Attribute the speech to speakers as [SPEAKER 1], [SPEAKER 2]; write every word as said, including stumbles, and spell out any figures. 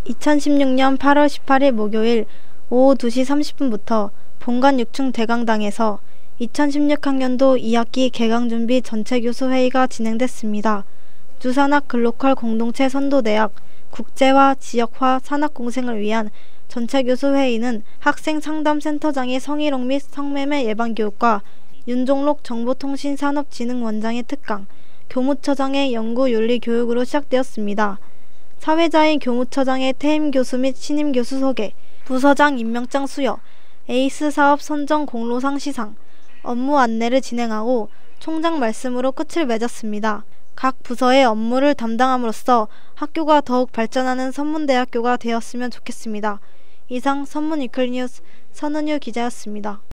[SPEAKER 1] 이천십육 년 팔월 십팔일 목요일 오후 두 시 삼십 분부터 본관 육 층 대강당에서 이천십육 학년도 이 학기 개강준비 전체교수회의가 진행됐습니다. 주산학 글로컬 공동체 선도대학 국제화, 지역화, 산학공생을 위한 전체교수회의는 학생상담센터장의 성희롱 및 성매매 예방교육과 윤종록 정보통신산업진흥원장의 특강, 교무처장의 연구윤리교육으로 시작되었습니다. 사회자인 교무처장의 퇴임교수 및 신임교수 소개, 부서장 임명장 수여, 에이스 사업 선정 공로상 시상, 업무 안내를 진행하고 총장 말씀으로 끝을 맺었습니다. 각 부서의 업무를 담당함으로써 학교가 더욱 발전하는 선문대학교가 되었으면 좋겠습니다. 이상 선문 위클리 뉴스 선은유 기자였습니다.